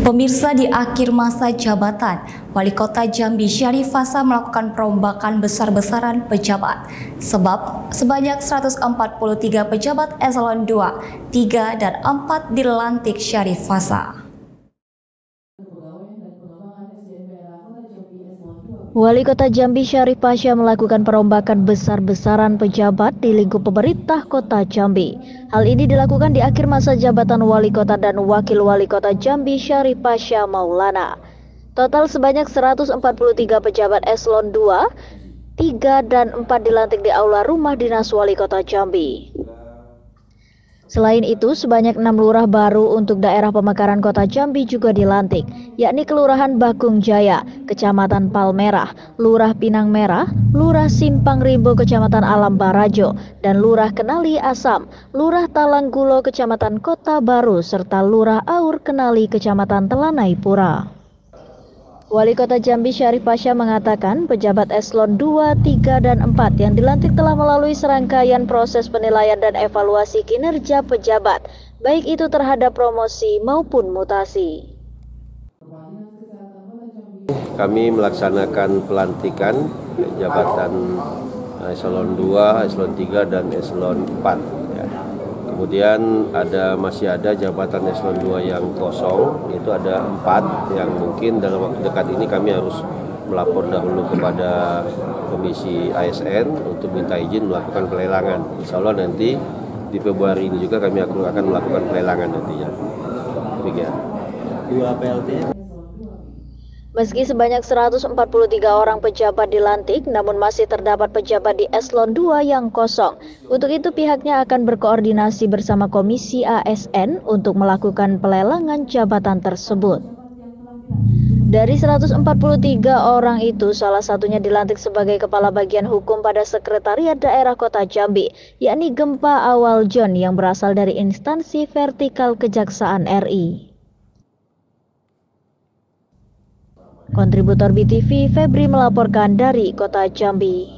Pemirsa, di akhir masa jabatan, Wali Kota Jambi Syarif Fasa melakukan perombakan besar-besaran pejabat. Sebab sebanyak 143 pejabat eselon 2, 3, dan 4 dilantik Syarif Fasa. Wali Kota Jambi Syarif Fasa melakukan perombakan besar-besaran pejabat di lingkup pemerintah Kota Jambi. Hal ini dilakukan di akhir masa jabatan Wali Kota dan Wakil Wali Kota Jambi Syarif Fasa Maulana. Total sebanyak 143 pejabat eselon 2, 3, dan 4 dilantik di Aula Rumah Dinas Wali Kota Jambi. Selain itu, sebanyak 6 lurah baru untuk daerah pemekaran Kota Jambi juga dilantik, yakni Kelurahan Bakung Jaya, Kecamatan Palmerah, Lurah Pinang Merah, Lurah Simpang Rimbo, Kecamatan Alam Barajo, dan Lurah Kenali Asam, Lurah Talanggulo, Kecamatan Kota Baru, serta Lurah Aur Kenali, Kecamatan Telanai Pura. Wali Kota Jambi Syarif Fasa mengatakan pejabat eselon 2, 3, dan 4 yang dilantik telah melalui serangkaian proses penilaian dan evaluasi kinerja pejabat, baik itu terhadap promosi maupun mutasi. Kami melaksanakan pelantikan jabatan eselon 2, eselon 3, dan eselon 4. Kemudian masih ada jabatan eselon 2 yang kosong, itu ada 4 yang mungkin dalam waktu dekat ini kami harus melapor dahulu kepada Komisi ASN untuk minta izin melakukan pelelangan. Insya Allah nanti di Februari ini juga kami akan melakukan pelelangan nantinya. Demikian. 2 PLT. Meski sebanyak 143 orang pejabat dilantik, namun masih terdapat pejabat di eselon 2 yang kosong. Untuk itu pihaknya akan berkoordinasi bersama Komisi ASN untuk melakukan pelelangan jabatan tersebut. Dari 143 orang itu, salah satunya dilantik sebagai Kepala Bagian Hukum pada Sekretariat Daerah Kota Jambi, yakni Gempa Awal John yang berasal dari instansi vertikal Kejaksaan RI. Kontributor BTV Febri melaporkan dari Kota Jambi.